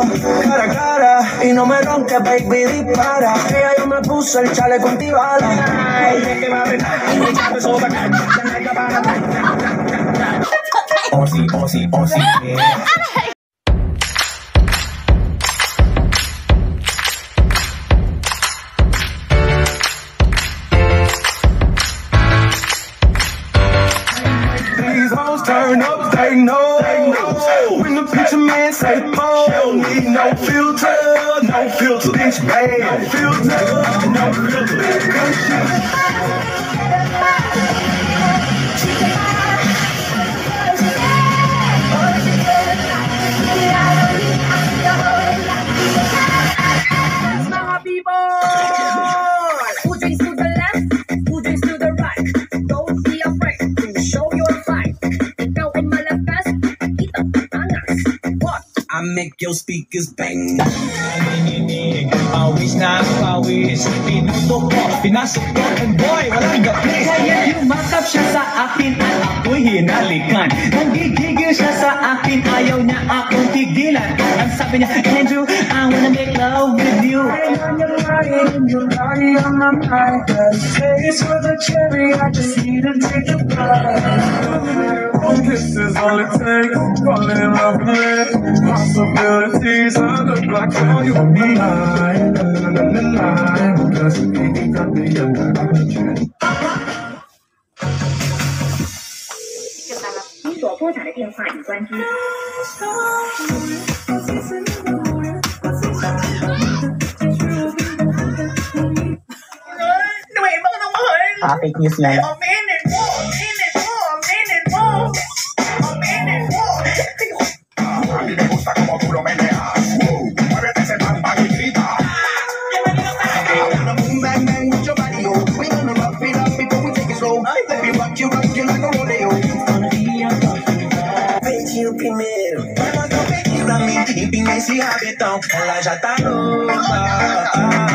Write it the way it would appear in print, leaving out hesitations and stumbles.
cara a cara y no me ronque, baby, dispara. Ella yo me puse el chaleco antibala. Ay, es que va a apretar y me echa eso para acá. Oh sí, oh sí, oh sí. These hoes turn up, they know. When the picture man say pose, don't need no filter, no filter. Bitch bad, no filter, no filter. Mga people, who drinks to the left, who drinks to the right? Don't be afraid to show your fight. Ikaw ay malakas, kita angas. What? I make your speakers bang. Pawis na pawis, pinutok ko, pinasok ko, and boy, walang gabi. Kaya yumakap siya sa akin at ako'y hinalikan. Nanggigigil siya sa akin, ayaw niya akong tigilan. Ang sabi niya, Andrew, I wanna make love with you. You're lying on my mind. Taste for the cherry, I just need to take a bite. This is all it takes. Falling in love with it. Possibilities on the block. Call you me line, because you ain't got me under control. 你所拨打的电话已关机。 Fake news yan. A mí me gusta como tú lo meneas. Muévete ese bang bang y grita. Bang bang with your body, oh. We gonna rock it up before we take it slow. Let me rock you like a rodeo. Feitiço primeiro. Vai mandar o feitiço pra mim. Empinei esse rabetão. Ela já tá louca.